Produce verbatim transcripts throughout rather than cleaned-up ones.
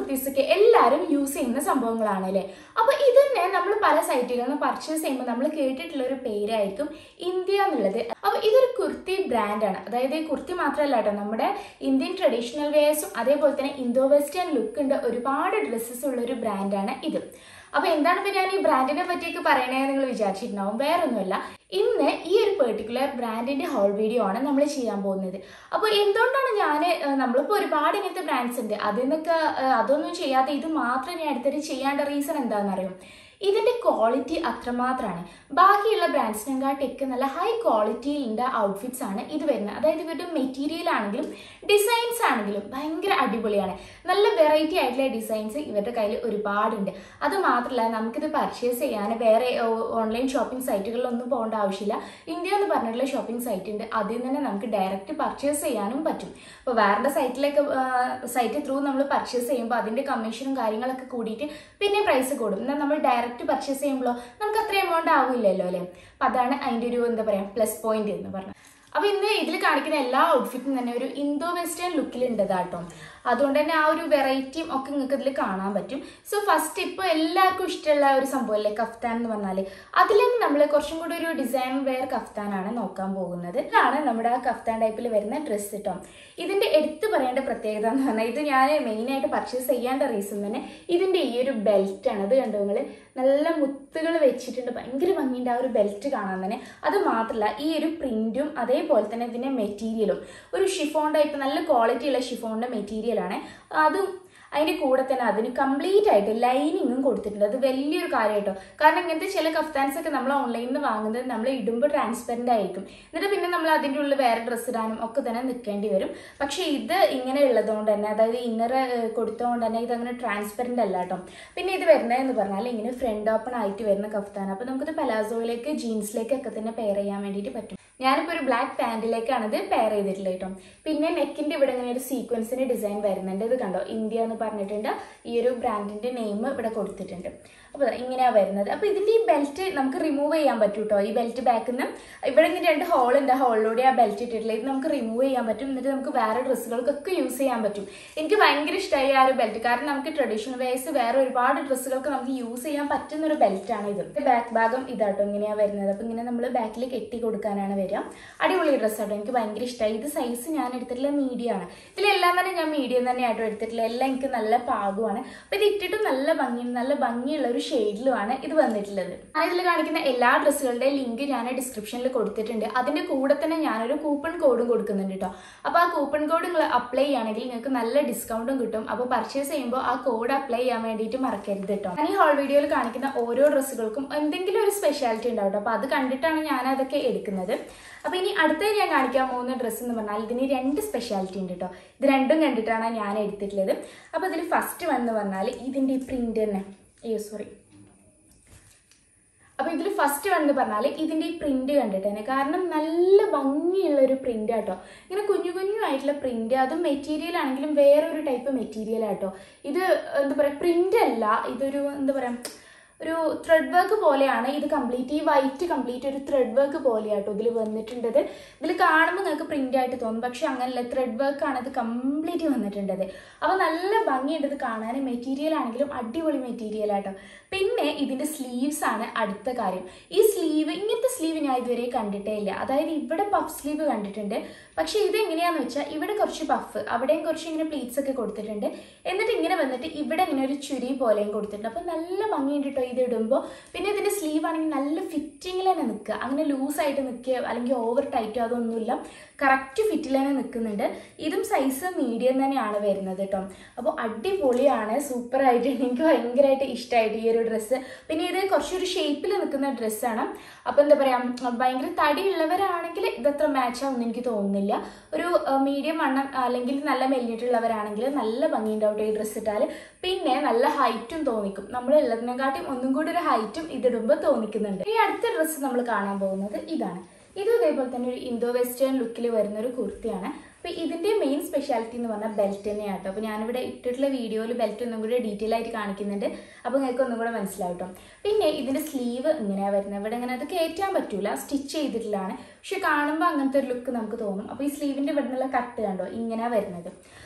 കുർത്തീസൊക്കെ എല്ലാവരും യൂസ് ചെയ്യുന്ന സംഭവങ്ങളാണ് അല്ലേ. അപ്പോൾ ഇതന്നെ നമ്മൾ പല സൈറ്റുകളിൽ നിന്ന് പർച്ചേസ് ചെയ്യുമ്പോൾ നമ്മൾ കേട്ടിട്ടുള്ള ഒരു പേരായിരിക്കും ഇന്ത്യ എന്നുള്ളത്. അപ്പോൾ ഇതൊരു കുർത്തി ബ്രാൻഡാണ്. അതായത് ഈ കുർത്തി മാത്രമല്ല കേട്ടോ, നമ്മുടെ ഇന്ത്യൻ ട്രഡീഷണൽ വെയേഴ്സും അതേപോലെ തന്നെ ഇന്തോ വെസ്റ്റേൺ ലുക്ക് ഉണ്ട് ഒരുപാട് ഡ്രസ്സസ് ഉള്ളൊരു ബ്രാൻഡാണ് ഇത്. അപ്പോൾ എന്താണ് ഇപ്പോൾ ഞാൻ ഈ ബ്രാൻഡിനെ പറ്റിയൊക്കെ പറയണതെന്ന് നിങ്ങൾ വിചാരിച്ചിട്ടുണ്ടാവും. വേറൊന്നുമല്ല, ഇന്ന് ഈ ഒരു പെർട്ടിക്കുലർ ബ്രാൻഡിന്റെ ഹോൾ വീഡിയോ ആണ് നമ്മൾ ചെയ്യാൻ പോകുന്നത്. അപ്പോൾ എന്തുകൊണ്ടാണ് ഞാൻ നമ്മളിപ്പോൾ ഒരുപാട് ഇങ്ങനത്തെ ബ്രാൻഡ്സ് ഉണ്ട്, അതിൽ നിന്നൊക്കെ അതൊന്നും ചെയ്യാതെ ഇത് മാത്രം ഞാൻ അടുത്തിട്ട് ചെയ്യാണ്ട റീസൺ എന്താണെന്നറിയും? ഇതിന്റെ ക്വാളിറ്റി അത്രമാത്രമാണ്. ബാക്കിയുള്ള ബ്രാൻഡ്സിനെക്കാട്ടൊക്കെ നല്ല ഹൈ ക്വാളിറ്റിയിലുള്ള ഔട്ട്ഫിറ്റ്സ് ആണ് ഇത് വരുന്നത്. അതായത് ഇവരുടെ മെറ്റീരിയൽ ആണെങ്കിലും ഡിസൈൻസ് ആണെങ്കിലും ഭയങ്കര അടിപൊളിയാണ്. നല്ല വെറൈറ്റി ആയിട്ടുള്ള ഡിസൈൻസ് ഇവരുടെ കയ്യിൽ ഒരുപാടുണ്ട്. അത് മാത്രമല്ല, നമുക്കിത് പർച്ചേസ് ചെയ്യാൻ വേറെ ഓൺലൈൻ ഷോപ്പിംഗ് സൈറ്റുകളിലൊന്നും പോകേണ്ട ആവശ്യമില്ല. ഇന്ത്യ എന്ന് പറഞ്ഞിട്ടുള്ള ഷോപ്പിംഗ് സൈറ്റ് ഉണ്ട്, അതിൽ നിന്ന് തന്നെ നമുക്ക് ഡയറക്റ്റ് പർച്ചേസ് ചെയ്യാനും പറ്റും. അപ്പോൾ വേറെ സൈറ്റിലേക്ക് സൈറ്റ് ത്രൂ നമ്മൾ പർച്ചേസ് ചെയ്യുമ്പോൾ അതിൻ്റെ കമ്മീഷനും കാര്യങ്ങളൊക്കെ കൂടിയിട്ട് പിന്നെ പ്രൈസ് കൂടും. എന്നാൽ നമ്മൾ ഡയറക്റ്റ് പർച്ചേസ് ചെയ്യുമ്പോഴോ നമുക്ക് അത്ര എമൗണ്ട് ആവില്ലല്ലോ അല്ലേ. അപ്പം അതാണ് അതിൻ്റെ ഒരു എന്താ പറയുക പ്ലസ് പോയിന്റ് എന്ന് പറഞ്ഞത്. അപ്പോൾ ഇന്ന് ഇതിൽ കാണിക്കുന്ന എല്ലാ ഔട്ട്ഫിറ്റും തന്നെ ഒരു ഇന്തോ വെസ്റ്റേൺ ലുക്കിലുണ്ടതാട്ടോ. അതുകൊണ്ട് തന്നെ ആ ഒരു വെറൈറ്റിയും ഒക്കെ നിങ്ങൾക്ക് ഇതിൽ കാണാൻ പറ്റും. സോ ഫസ്റ്റ് ഇപ്പോൾ എല്ലാവർക്കും ഇഷ്ടമുള്ള ഒരു സംഭവമല്ലേ കഫ്താൻ എന്ന് പറഞ്ഞാൽ, അതിൽ നിന്ന് നമ്മൾ കുറച്ചും കൂടി ഒരു ഡിസൈൻ വെയർ കഫ്താനാണ് നോക്കാൻ പോകുന്നത്. ഇതാണ് നമ്മുടെ ആ കഫ്താൻ ടൈപ്പിൽ വരുന്ന ഡ്രസ്സ് കേട്ടോ. ഇതിൻ്റെ എടുത്തു പറയേണ്ട പ്രത്യേകത എന്ന് പറഞ്ഞാൽ, ഇത് ഞാൻ മെയിനായിട്ട് പർച്ചേസ് ചെയ്യേണ്ട റീസൺ തന്നെ ഇതിൻ്റെ ഈ ഒരു ബെൽറ്റാണ്. അത് കണ്ടോ നിങ്ങൾ, നല്ല മുത്തുകൾ വെച്ചിട്ടുണ്ട്, ഭയങ്കര ഭംഗിയുണ്ട് ആ ഒരു ബെൽറ്റ് കാണാൻ തന്നെ. അത് മാത്രമല്ല, ഈ ഒരു പ്രിന്റും അതേപോലെ തന്നെ ഇതിൻ്റെ മെറ്റീരിയലും ഒരു ഷിഫോൺ ടൈപ്പ് നല്ല ക്വാളിറ്റി ഉള്ള ഷിഫോണിൻ്റെ മെറ്റീരിയലാണ്. അതും അതിൻ്റെ കൂടെ തന്നെ അതിന് കംപ്ലീറ്റ് ആയിട്ട് ലൈനിങ്ങും കൊടുത്തിട്ടുണ്ട്. അത് വലിയൊരു കാര്യം കേട്ടോ. കാരണം ഇങ്ങനത്തെ ചില കഫ്താൻസ് ഒക്കെ നമ്മൾ ഓൺലൈനിൽ നിന്ന് വാങ്ങുന്നത് നമ്മൾ ഇടുമ്പോൾ ട്രാൻസ്പെറൻ്റ് ആയിരിക്കും, എന്നിട്ട് പിന്നെ നമ്മൾ അതിൻ്റെ ഉള്ളിൽ വേറെ ഡ്രസ്സ് ഇടാനും ഒക്കെ തന്നെ നിൽക്കേണ്ടി വരും. പക്ഷേ ഇത് ഇങ്ങനെ ഉള്ളതുകൊണ്ട് തന്നെ, അതായത് ഇന്നർ കൊടുത്തതുകൊണ്ട് തന്നെ ഇതങ്ങനെ ട്രാൻസ്പെറൻ്റ് അല്ല കേട്ടോ. പിന്നെ ഇത് വരുന്നതെന്ന് പറഞ്ഞാൽ ഇങ്ങനെ ഫ്രണ്ട് ഓപ്പൺ ആയിട്ട് വരുന്ന കഫ്താൻ. അപ്പോൾ നമുക്കിത് പലാസോയിലേക്ക് ജീൻസിലേക്കൊക്കെ തന്നെ പെയർ ചെയ്യാൻ വേണ്ടിയിട്ട് പറ്റും. ഞാനിപ്പോൾ ഒരു ബ്ലാക്ക് പാൻറ്റിലേക്കാണ് ഇത് പെയർ ചെയ്തിട്ടുള്ളത് കേട്ടോ. പിന്നെ നെക്കിൻ്റെ ഇവിടെ ഇങ്ങനെ ഒരു സീക്വൻസിൻ്റെ ഡിസൈൻ വരുന്നുണ്ട്. ഇത് കണ്ടോ, ഇന്ത്യ എന്ന് പറഞ്ഞിട്ടുണ്ട്. ഈ ഒരു ബ്രാൻഡിൻ്റെ നെയിം ഇവിടെ കൊടുത്തിട്ടുണ്ട്. അപ്പോൾ ഇങ്ങനെയാണ് വരുന്നത്. അപ്പോൾ ഇതിൻ്റെ ഈ ബെൽറ്റ് നമുക്ക് റിമൂവ് ചെയ്യാൻ പറ്റും കേട്ടോ. ഈ ബെൽറ്റ് ബാക്കിൽ നിന്ന് ഇവിടെ ഇങ്ങനെ രണ്ട് ഹോളുണ്ട്, ആ ഹോളിലൂടെ ആ ബെൽറ്റ് ഇട്ടിട്ടുള്ള ഇത് നമുക്ക് റിമൂവ് ചെയ്യാൻ പറ്റും. എന്നിട്ട് നമുക്ക് വേറെ ഡ്രസ്സുകൾക്കൊക്കെ യൂസ് ചെയ്യാൻ പറ്റും. എനിക്ക് ഭയങ്കര ഇഷ്ടമായി ആ ഒരു ബെൽറ്റ്. കാരണം നമുക്ക് ട്രഡീഷണൽ വേസ് വേറെ ഒരുപാട് ഡ്രസ്സുകൾക്ക് നമുക്ക് യൂസ് ചെയ്യാൻ പറ്റുന്ന ഒരു ബെൽറ്റാണ് ഇത്. ബാക്ക് ഭാഗം ഇതാട്ടോ ഇങ്ങനെയാണ് വരുന്നത്. അപ്പോൾ ഇങ്ങനെ നമ്മൾ ബാക്കിൽ കെട്ടി കൊടുക്കാനാണ് വരിക. അടിപൊളി ഡ്രസ്സാട്ടോ, എനിക്ക് ഭയങ്കര ഇഷ്ടമായി. ഇത് സൈസ് ഞാൻ എടുത്തിട്ടുള്ള മീഡിയം ആണ്. ഇതിലെല്ലാം തന്നെ ഞാൻ മീഡിയം തന്നെ ആട്ടോ എടുത്തിട്ടുള്ള. എല്ലാം എനിക്ക് നല്ല പാകമാണ്. അപ്പോൾ ഇത് ഇട്ടിട്ട് നല്ല ഭംഗി നല്ല ഭംഗിയുള്ള ഒരു ഷെയ്ഡിലുമാണ് ഇത് വന്നിട്ടുള്ളത്. ഞാൻ ഇതിൽ കാണിക്കുന്ന എല്ലാ ഡ്രസ്സുകളുടെയും ലിങ്ക് ഞാൻ ഡിസ്ക്രിപ്ഷനിൽ കൊടുത്തിട്ടുണ്ട്. അതിൻ്റെ കൂടെ തന്നെ ഞാനൊരു കൂപ്പൺ കോഡും കൊടുക്കുന്നുണ്ട് കേട്ടോ. അപ്പോൾ ആ കൂപ്പൺ കോഡ് നിങ്ങൾ അപ്ലൈ ചെയ്യുകയാണെങ്കിൽ നിങ്ങൾക്ക് നല്ല ഡിസ്കൗണ്ടും കിട്ടും. അപ്പോൾ പർച്ചേസ് ചെയ്യുമ്പോൾ ആ കോഡ് അപ്ലൈ ചെയ്യാൻ വേണ്ടിയിട്ട് മറക്കരുത് കേട്ടോ. ഞാൻ ഈ ഹോൾ വീഡിയോയിൽ കാണിക്കുന്ന ഓരോ ഡ്രസ്സുകൾക്കും എന്തെങ്കിലും ഒരു സ്പെഷ്യാലിറ്റി ഉണ്ടാവും. അപ്പോൾ അത് കണ്ടിട്ടാണ് ഞാൻ അതൊക്കെ എടുക്കുന്നത്. അപ്പോൾ ഇനി അടുത്തത് ഞാൻ കാണിക്കാൻ പോകുന്ന ഡ്രസ്സ് എന്ന് പറഞ്ഞാൽ ഇതിന് രണ്ട് സ്പെഷ്യാലിറ്റി ഉണ്ട് കേട്ടോ. ഇത് രണ്ടും കണ്ടിട്ടാണ് ഞാൻ എടുത്തിട്ടുള്ളത്. അപ്പോൾ ഇതിൽ ഫസ്റ്റ് വന്ന് പറഞ്ഞാൽ ഇതിൻ്റെ ഈ പ്രിന്റ് തന്നെ, അയ്യോ സോറി അപ്പോൾ ഇതിൽ ഫസ്റ്റ് വന്ന് പറഞ്ഞാൽ ഇതിൻ്റെ ഈ പ്രിന്റ് കണ്ടിട്ട് തന്നെ, കാരണം നല്ല ഭംഗിയുള്ള ഒരു പ്രിന്റ് ആട്ടോ. ഇങ്ങനെ കുഞ്ഞു കുഞ്ഞു ആയിട്ടുള്ള പ്രിന്റ്, അതും മെറ്റീരിയൽ ആണെങ്കിലും വേറൊരു ടൈപ്പ് മെറ്റീരിയൽ ആട്ടോ. ഇത് എന്താ പറയുക, പ്രിന്റ് അല്ല, ഇതൊരു എന്താ പറയുക ഒരു ത്രെഡ് വർക്ക് പോലെയാണ് ഇത് കംപ്ലീറ്റ്. ഈ വൈറ്റ് കംപ്ലീറ്റ് ഒരു ത്രെഡ് വർക്ക് പോലെയാട്ടോ ഇതിൽ വന്നിട്ടുണ്ടത്. ഇതിൽ കാണുമ്പോൾ നിങ്ങൾക്ക് പ്രിന്റ് ആയിട്ട് തോന്നും, പക്ഷെ അങ്ങനല്ല, ത്രെഡ് വർക്കാണ് ഇത് കംപ്ലീറ്റ് വന്നിട്ടുണ്ടത്. അപ്പോൾ നല്ല ഭംഗിയുണ്ട് ഇത് കാണാൻ. മെറ്റീരിയൽ ആണെങ്കിലും അടിപൊളി മെറ്റീരിയൽ ആട്ടോ. പിന്നെ ഇതിൻ്റെ സ്ലീവ്സ് ആണ് അടുത്ത കാര്യം. ഈ സ്ലീവ്, ഇങ്ങനത്തെ സ്ലീവ് ഞാൻ ഇതുവരെ കണ്ടിട്ടേ ഇല്ല. അതായത് ഇവിടെ പഫ് സ്ലീവ് കണ്ടിട്ടുണ്ട്, പക്ഷെ ഇത് എങ്ങനെയാന്ന് വെച്ചാൽ ഇവിടെ കുറച്ച് പഫ്, അവിടെയും കുറച്ച് ഇങ്ങനെ പ്ലീറ്റ്സ് ഒക്കെ കൊടുത്തിട്ടുണ്ട്. എന്നിട്ട് ഇങ്ങനെ വന്നിട്ട് ഇവിടെ ഇങ്ങനെ ഒരു ചുരി പോലെയും കൊടുത്തിട്ടുണ്ട്. അപ്പോൾ നല്ല ഭംഗിയുണ്ട് കേട്ടോ ഇത് ഇടുമ്പോൾ. പിന്നെ ഇതിൻ്റെ സ്ലീവ് ആണെങ്കിൽ നല്ല ഫിറ്റിങ്ങിൽ തന്നെ നിൽക്കുക, അങ്ങനെ ലൂസായിട്ട് നിൽക്കുക അല്ലെങ്കിൽ ഓവർ ടൈറ്റോ അതൊന്നുമില്ല, കറക്റ്റ് ഫിറ്റിൽ തന്നെ നിൽക്കുന്നുണ്ട്. ഇതും സൈസ് മീഡിയം തന്നെയാണ് വരുന്നത് കേട്ടോ. അപ്പോൾ അടിപൊളിയാണ്, സൂപ്പറായിട്ട് എനിക്ക് ഭയങ്കരമായിട്ട് ഇഷ്ടമായിട്ട് ഈ ഒരു ഡ്രസ്സ്. പിന്നെ ഇത് കുറച്ചൊരു ഷേപ്പിൽ നിൽക്കുന്ന ഡ്രസ്സാണ്. അപ്പോൾ എന്താ പറയുക, ഭയങ്കര തടിയുള്ളവരാണെങ്കിൽ ഇതത്ര മാച്ച് ആവുമെന്ന് എനിക്ക് തോന്നുന്നില്ല. ഒരു മീഡിയം വണ്ണം അല്ലെങ്കിൽ നല്ല മെല്ലിട്ടുള്ളവരാണെങ്കിൽ നല്ല ഭംഗിയുണ്ടാവും ഈ ഡ്രസ്സ് ഇട്ടാൽ. പിന്നെ നല്ല ഹൈറ്റും തോന്നിക്കും, നമ്മൾ ഉള്ളതിനെക്കാട്ടും ഒന്നും കൂടി ഒരു ഹൈറ്റും ഇതിടുമ്പോൾ തോന്നിക്കുന്നുണ്ട്. ഈ അടുത്ത ഡ്രസ്സ് നമ്മൾ കാണാൻ പോകുന്നത് ഇതാണ്. ഇത് ഇതേപോലെ തന്നെ ഒരു ഇന്തോ വെസ്റ്റേൺ ലുക്കിൽ വരുന്ന ഒരു കുർത്തിയാണ്. അപ്പോൾ ഇതിൻ്റെ മെയിൻ സ്പെഷ്യാലിറ്റി എന്ന് പറഞ്ഞാൽ ബെൽറ്റ് തന്നെയാണ് കേട്ടോ. അപ്പോൾ ഞാനിവിടെ ഇട്ടിട്ടുള്ള വീഡിയോയിൽ ബെൽറ്റ് ഒന്നും കൂടി ഡീറ്റെയിൽ ആയിട്ട് കാണിക്കുന്നുണ്ട്, അപ്പോൾ നിങ്ങൾക്ക് ഒന്നും കൂടെ മനസ്സിലാവും കേട്ടോ. പിന്നെ ഇതിൻ്റെ സ്ലീവ് ഇങ്ങനെയാണ് വരുന്നത്. ഇവിടെ ഇങ്ങനെ അത് കയറ്റാൻ പറ്റൂല, സ്റ്റിച്ച് ചെയ്തിട്ടുള്ളതാണ്, പക്ഷെ കാണുമ്പോൾ അങ്ങനത്തെ ഒരു ലുക്ക് നമുക്ക് തോന്നും. അപ്പോൾ ഈ സ്ലീവിൻ്റെ ഇവിടെ നിന്നുള്ള കട്ട് കണ്ടോ ഇങ്ങനെയാണ് വരുന്നത്.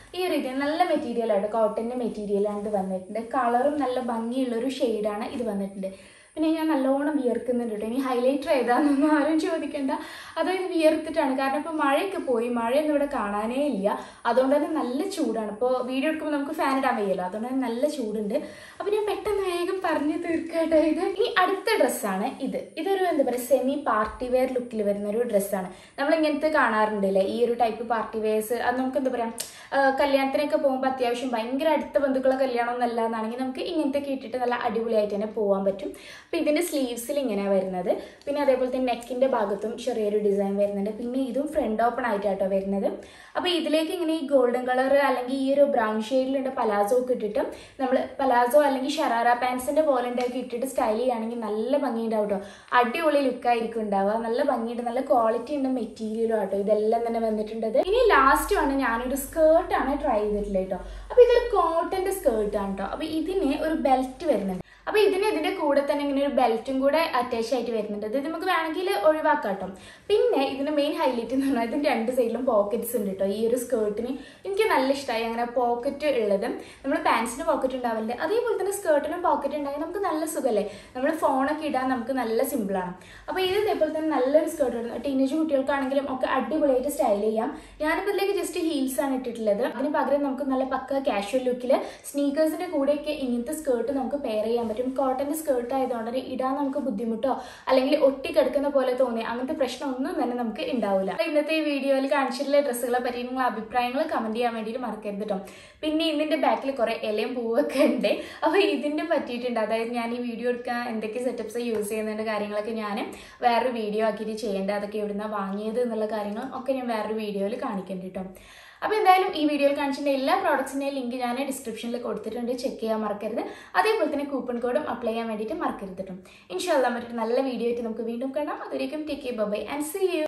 ഈ ഒരു രീതി നല്ല മെറ്റീരിയലാണ്, കോട്ടൻ്റെ മെറ്റീരിയലാണ് ഇത് വന്നിട്ടുണ്ട്. കളറും നല്ല ഭംഗിയുള്ളൊരു ഷെയ്ഡാണ് ഇത് വന്നിട്ടുണ്ട്. പിന്നെ ഞാൻ നല്ലോണം വിയർക്കുന്നുണ്ട് കേട്ടോ. ഇനി ഹൈലൈറ്റർ ഏതാണെന്നൊന്നും ആരും ചോദിക്കേണ്ട, അതായത് വിയർത്തിട്ടാണ്. കാരണം ഇപ്പോൾ മഴയൊക്കെ പോയി, മഴയൊന്നും ഇവിടെ കാണാനേ ഇല്ല. അതുകൊണ്ട് തന്നെ നല്ല ചൂടാണ്. ഇപ്പോൾ വീഡിയോ എടുക്കുമ്പോൾ നമുക്ക് ഫാൻ ഇടാൻ വയ്യല്ലോ, അതുകൊണ്ട് തന്നെ നല്ല ചൂടുണ്ട്. അപ്പോൾ ഞാൻ പെട്ടെന്ന് വേഗം പറഞ്ഞു തീർക്കട്ടെ. ഇത് ഇനി അടുത്ത ഡ്രസ്സാണ് ഇത്. ഇതൊരു എന്താ പറയുക സെമി പാർട്ടി വെയർ ലുക്കിൽ വരുന്ന ഒരു ഡ്രസ്സാണ്. നമ്മൾ ഇങ്ങനത്തെ കാണാറുണ്ടല്ലേ ഈ ഒരു ടൈപ്പ് പാർട്ടി വെയർസ്. അത് നമുക്ക് എന്താ പറയുക കല്യാണത്തിനൊക്കെ പോകുമ്പോൾ അത്യാവശ്യം ഭയങ്കര അടുത്ത ബന്ധുക്കളെ കല്യാണം ഒന്നല്ല എന്നാണെങ്കിൽ നമുക്ക് ഇങ്ങനത്തെ ഇട്ടിട്ട് നല്ല അടിപൊളിയായിട്ട് തന്നെ പോകാൻ പറ്റും. അപ്പോൾ ഇതിൻ്റെ സ്ലീവ്സിൽ ഇങ്ങനെയാണ് വരുന്നത്. പിന്നെ അതേപോലെ തന്നെ നെക്കിൻ്റെ ഭാഗത്തും ചെറിയൊരു ഡിസൈൻ വരുന്നുണ്ട്. പിന്നെ ഇതും ഫ്രണ്ട് ഓപ്പൺ ആയിട്ടാട്ടോ വരുന്നത്. അപ്പോൾ ഇതിലേക്ക് ഇങ്ങനെ ഈ ഗോൾഡൻ കളർ അല്ലെങ്കിൽ ഈ ഒരു ബ്രൗൺ ഷെയ്ഡിലുള്ള പലാസോ ഒക്കെ ഇട്ടിട്ട് നമ്മൾ പലാസോ അല്ലെങ്കിൽ ഷറാറ പാൻസിൻ്റെ പോലെ ഉണ്ടാക്കി ഇട്ടിട്ട് സ്റ്റൈൽ ചെയ്യുകയാണെങ്കിൽ നല്ല ഭംഗിയുണ്ടാവും കേട്ടോ. അടിപൊളി ലുക്കായിരിക്കും ഉണ്ടാവുക. നല്ല ഭംഗിയുണ്ട്, നല്ല ക്വാളിറ്റി ഉണ്ട് മെറ്റീരിയലും ആട്ടോ ഇതെല്ലാം തന്നെ വന്നിട്ടുണ്ടത്. ഇനി ലാസ്റ്റ് ആണ് ഞാനൊരു സ്കേർട്ടാണ് ട്രൈ ചെയ്തിട്ടുള്ളത് കേട്ടോ. അപ്പോൾ ഇതൊരു കോട്ടൻ്റെ സ്കേർട്ടാണ് കേട്ടോ. അപ്പോൾ ഇതിന് ഒരു ബെൽറ്റ് വരുന്നുണ്ട്. അപ്പോൾ ഇതിന് ഇതിൻ്റെ കൂടെ തന്നെ ഇങ്ങനെ ഒരു ബെൽറ്റും കൂടെ അറ്റാച്ച് ആയിട്ട് വരുന്നുണ്ട്. ഇത് നമുക്ക് വേണമെങ്കിൽ ഒഴിവാക്കാം കേട്ടോ. പിന്നെ ഇതിന് മെയിൻ ഹൈലൈറ്റ് എന്ന് പറഞ്ഞാൽ ഇതിൻ്റെ രണ്ട് സൈഡിലും പോക്കറ്റ്സ് ഉണ്ട് കേട്ടോ. ഈ ഒരു സ്കേർട്ടിന് എനിക്ക് നല്ല ഇഷ്ടമായി അങ്ങനെ പോക്കറ്റ് ഉള്ളത്. നമ്മൾ പാൻസിന് പോക്കറ്റ് ഉണ്ടാവില്ല, അതേപോലെ തന്നെ സ്കേർട്ടിനും പോക്കറ്റ് ഉണ്ടായാൽ നമുക്ക് നല്ല സുഖമല്ലേ. നമ്മൾ ഫോണൊക്കെ ഇടാൻ നമുക്ക് നല്ല സിമ്പിളാണ്. അപ്പോൾ ഇത് ഇതേപോലെ തന്നെ നല്ലൊരു സ്കേർട്ട് ഇടുന്നു. ടീനേജ് കുട്ടികൾക്കാണെങ്കിലും ഒക്കെ അടിപൊളിയായിട്ട് സ്റ്റൈൽ ചെയ്യാം. ഞാനിപ്പോൾ ഇതിലേക്ക് ജസ്റ്റ് ഹീൽസ് ആണ് ഇട്ടിട്ടുള്ളത്. അതിന് പകരം നമുക്ക് നല്ല പക്ക കാഷ്വൽ ലുക്കിൽ സ്നീക്കേഴ്സിൻ്റെ കൂടെയൊക്കെ ഇങ്ങനത്തെ സ്കേർട്ട് നമുക്ക് പെയർ ചെയ്യാൻ പറ്റും. കോട്ടൻ്റെ സ്കേർട്ട് ആയതുകൊണ്ട് തന്നെ ഇടാൻ നമുക്ക് ബുദ്ധിമുട്ടോ അല്ലെങ്കിൽ ഒട്ടിക്കെടുക്കുന്ന പോലെ തോന്നി അങ്ങനത്തെ പ്രശ്നം ഒന്നും തന്നെ നമുക്ക് ഉണ്ടാവില്ല. ഇന്നത്തെ ഈ വീഡിയോയിൽ കാണിച്ചിട്ടുള്ള ഡ്രസ്സുകളെ പറ്റി നിങ്ങളുടെ അഭിപ്രായങ്ങൾ കമന്റ് ചെയ്യാൻ വേണ്ടിയിട്ട് മറക്കരുത് കേട്ടോ. പിന്നെ ഇതിന്റെ ബാക്കിൽ കുറെ ഇലയും പൂവൊക്കെ ഉണ്ട്. അപ്പോൾ ഇതിന്റെ പറ്റിയിട്ടുണ്ട്, അതായത് ഞാൻ ഈ വീഡിയോ എടുക്കാൻ എന്തൊക്കെ സെറ്റപ്സ് യൂസ് ചെയ്യുന്നതിന്റെ കാര്യങ്ങളൊക്കെ ഞാൻ വേറൊരു വീഡിയോ ആക്കിയിട്ട് ചെയ്യേണ്ടത്, അതൊക്കെ എവിടുന്നാ വാങ്ങിയത് എന്നുള്ള കാര്യങ്ങൾ ഒക്കെ ഞാൻ വേറൊരു വീഡിയോയിൽ കാണിക്കേണ്ടി കേട്ടോ. അപ്പോൾ എന്തായാലും ഈ വീഡിയോയിൽ കാണിച്ചിട്ട് എല്ലാ പ്രോഡക്ട്സിൻ്റെയും ലിങ്ക് ഞാൻ ഡിസ്ക്രിപ്ഷനിൽ കൊടുത്തിട്ടുണ്ട്, ചെക്ക് ചെയ്യാൻ മറക്കരുത്. അതേപോലെ തന്നെ കൂപ്പൺ കോഡും അപ്ലൈ ചെയ്യാൻ വേണ്ടിയിട്ട് മറക്കരുത് കേട്ടോ. ഇൻഷാ അല്ലാഹ് മറ്റൊരു നല്ല വീഡിയോ ആയിട്ട് നമുക്ക് വീണ്ടും കാണാം. അതുവരേക്കും take care, bye bye and see U.